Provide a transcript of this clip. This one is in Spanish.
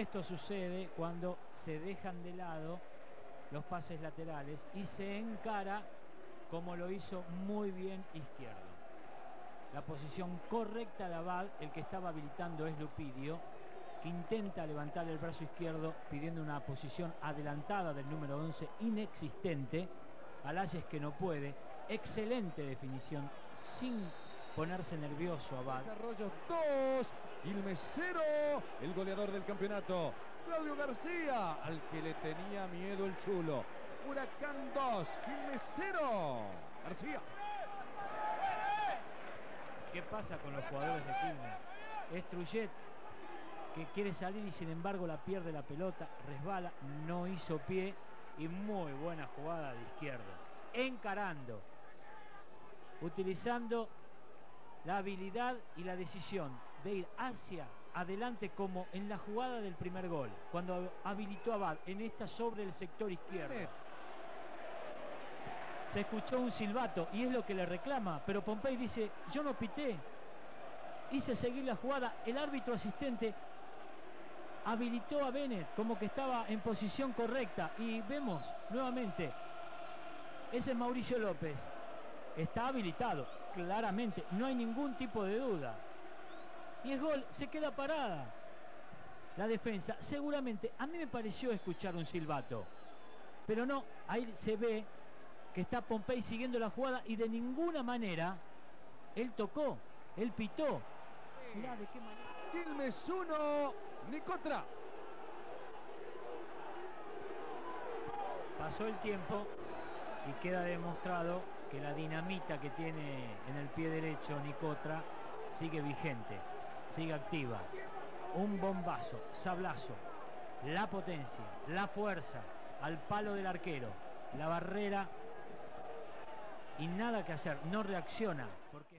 Esto sucede cuando se dejan de lado los pases laterales y se encara, como lo hizo muy bien Izquierdo. La posición correcta de Abad, el que estaba habilitando es Lupidio, que intenta levantar el brazo izquierdo pidiendo una posición adelantada del número 11 inexistente. Alayes que no puede. Excelente definición sin ponerse nervioso Abad. Desarrollo 2, Quilmes 0, el goleador del campeonato, Claudio García, al que le tenía miedo el Chulo. Huracán 2, Quilmes 0, García. ¿Qué pasa con los jugadores de Quilmes? Es Trullet, que quiere salir y sin embargo la pierde la pelota, resbala, no hizo pie y muy buena jugada de Izquierdo. Encarando, utilizando la habilidad y la decisión de ir hacia adelante como en la jugada del primer gol, cuando habilitó a Abad en esta sobre el sector izquierdo. Se escuchó un silbato y es lo que le reclama, pero Pompey dice, yo no pité, hice seguir la jugada. El árbitro asistente habilitó a Bennett como que estaba en posición correcta y vemos nuevamente, ese es Mauricio López, está habilitado, claramente, no hay ningún tipo de duda. Y es gol, se queda parada la defensa. Seguramente, a mí me pareció escuchar un silbato, pero no, ahí se ve que está Pompey siguiendo la jugada y de ninguna manera él tocó, él pitó. Mirá de qué manera. Quilmes 1, Nicotra. Pasó el tiempo y queda demostrado que la dinamita que tiene en el pie derecho Nicotra sigue vigente, sigue activa. Un bombazo, sablazo, la potencia, la fuerza al palo del arquero, la barrera y nada que hacer, no reacciona porque